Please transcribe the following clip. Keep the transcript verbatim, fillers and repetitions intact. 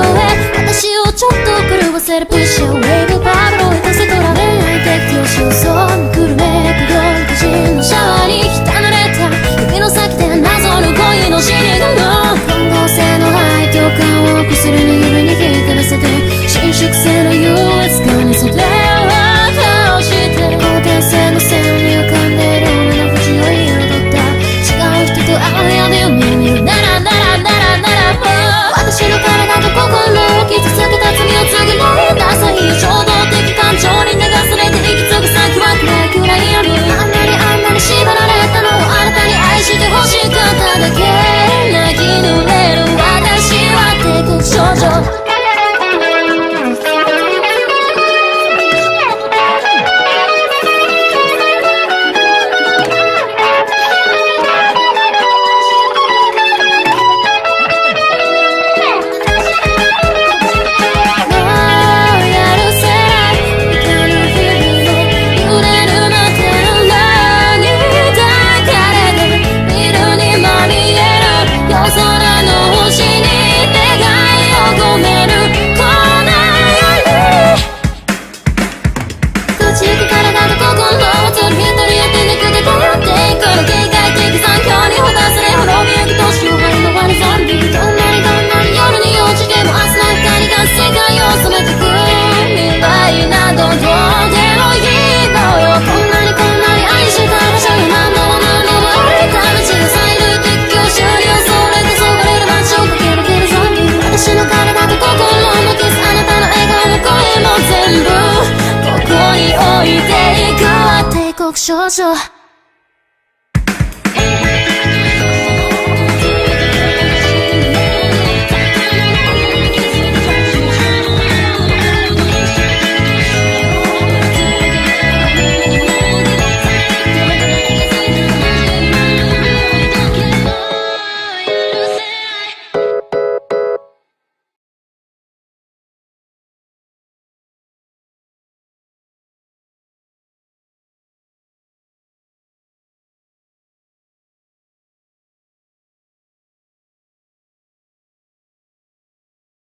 へ私をちょっと狂わせるプッシャーウェーブパブローエセトラ恋愛適応しようそうくるめくよう歌人のシャワーに浸られた指の先で謎の恋の死にがの混合性の愛と感を薬に指に光らせて伸縮性の優越感に袖を倒して高低性の線に浮かんでいる目の星を彩った違う人と会うようで夢見るならならならならもう私の体と心を傷つけた罪を償いダサい衝動的感情に流されて息継ぐ先は暗い暗い夜あんなにあんなに縛られたのをあなたに愛してほしかっただけ泣き濡れる私は帝国少女少々